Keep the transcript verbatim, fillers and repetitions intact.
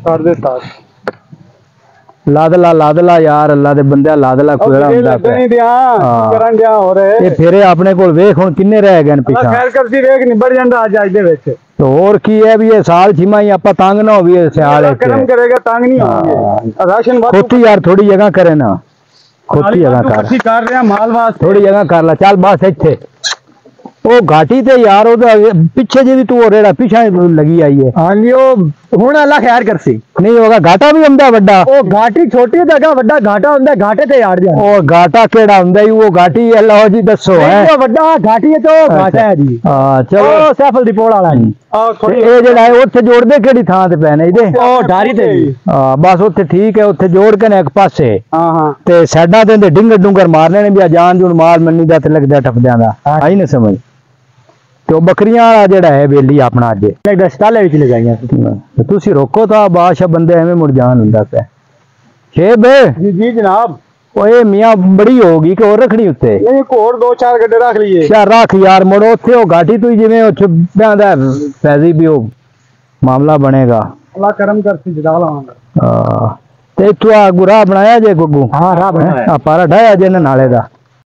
कर दे साथ लादला लादला यार अल्लाह दे बंदे लादला कोड़ा हुंदा पे नहीं दिया करन दिया हो रहे ये फेरे अपने कोल वेख हुन किन्ने रह गए न पिछा खैर करसी वेख निबड़ जांदा आज आज दे विच तो और की है भी ये साल छीमा ही आपा तंग ना होवी सियाल है करम करेगा तंग नहीं होंगे राशन खोती यार थोड़ी जगह करे ना खोती जगह कर कर रहे माल वास्ते थोड़ी जगह कर ला चल बस इत्थे ओ घाटी ते यार ओदा पीछे जी भी तू रेड़ा पीछे लगी आई है हां जी ओ हुन अल्लाह खैर करसी नहीं होगा घाटा भी हुंदा बड़ा ओ घाटी छोटी जगह बड़ा घाटा हुंदा घाटे ते यार जा ओ घाटा केड़ा हुंदा ही वो घाटी अल्लाह जी दसो है वो बड़ा घाटी है तो घाटा है जी हां चलो ओ सैफल दी पोड़ वाला जी ए जेड़ा है ओथे जोड़दे केड़ी थां ते पैने इदे ओ ढारी ते जी हां बस ओथे ठीक है ओथे जोड़ के ने एक पासे हां हां ते साइडा ते डिंगर डुंगर मारने ने भी जान जून माल मन्नी दा ते लगदा टपदਿਆਂ ਦਾ आई ना समझ तो बकरियां वाला जेड़ा है बेली अपना अज दस्ताले विच लगाइयां ते तुसी रोको ता बादशाह बंदे एवें मुड़ जान हुंदा पे शेब जी जी जनाब ओए मियां बड़ी होगी कि और रखनी उत्ते नहीं कोर दो चार गड्ढे रख लिए यार रख यार मुड़ो उत्थे ओ घाटी तू जिवें ओ छुप्पियां दा फैजी भी ओ मामला बनेगा अल्लाह करम करसी जदा लावांगा हां ते तू आ गुरा बनाया जे गुगू हां राह बनाया आ पारा ढाया जे नाले दा